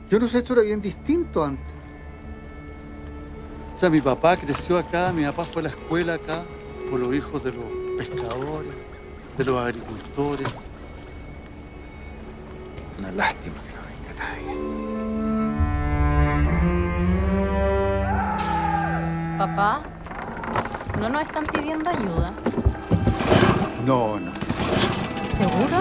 Yo no sé, esto era bien distinto antes. O sea, mi papá creció acá, mi papá fue a la escuela acá, por los hijos de los pescadores, de los agricultores. Una lástima que no venga nadie. Papá, ¿no nos están pidiendo ayuda? No, no. ¿Seguro?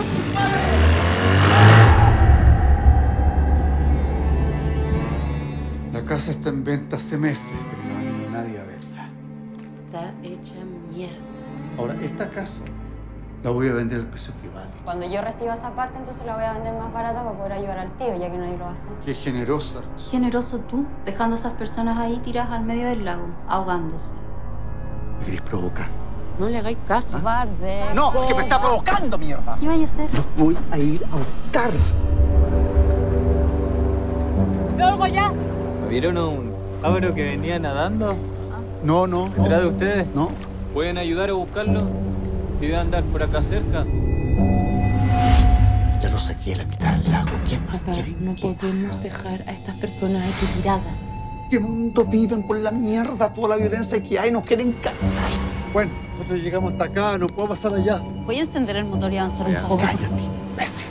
La casa está en venta hace meses, pero no ha venido nadie a verla. Está hecha mierda. Ahora, esta casa la voy a vender al precio que vale. Cuando yo reciba esa parte, entonces la voy a vender más barata para poder ayudar al tío, ya que nadie lo hace. Qué generosa. Qué generoso tú, dejando a esas personas ahí tiradas al medio del lago, ahogándose. ¿Me queréis provocar? No le hagáis caso. Barde. ¡No! ¡Es que me está provocando, mierda! ¿Qué vaya a hacer? Los voy a ir a buscar. ¡Veo algo allá! ¿Vieron a un cabro que venía nadando No, no. detrás de ustedes? No. ¿Pueden ayudar a buscarlo? Si debe andar por acá cerca. Ya lo saqué a la mitad del lago. ¿Qué más Papá, quieren no que podemos dejar a estas personas aquí tiradas. ¿Qué mundo viven por la mierda? Toda la violencia que hay, nos quieren cagar. Bueno, nosotros llegamos hasta acá, no puedo pasar allá. Voy a encender el motor y avanzar un poco. Cállate, imbécil.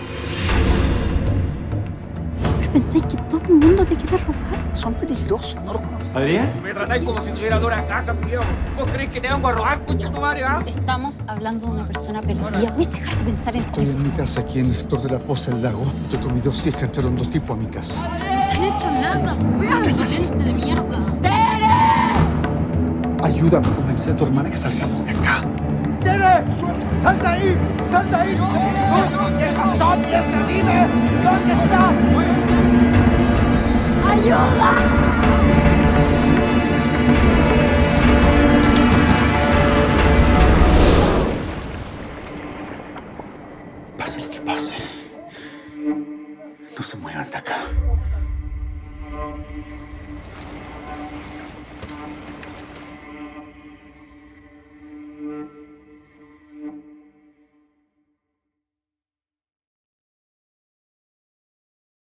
¿Pensáis que todo el mundo te quiere robar? Son peligrosos, no los conocen. ¿Adrián? Me tratáis como si tuviera olor a caca, culiao. ¿Vos crees que te vengo a robar, concha tu madre, ah? Estamos hablando de una persona perdida. ¿Puedes dejar de pensar en Estoy en mi casa, aquí en el sector de la Poza del Lago. Estoy con mis dos hijas, entraron dos tipos a mi casa. No te han hecho nada. ¡Indolente de mierda! Ayúdame a convencer a tu hermana que salgamos de acá. ¡Tere! ¡Salta ahí! ¡Salta ahí! ¿Qué pasó, mierda? Dime, ¿dónde está? ¡Ayuda! Pase lo que pase, no se muevan de acá.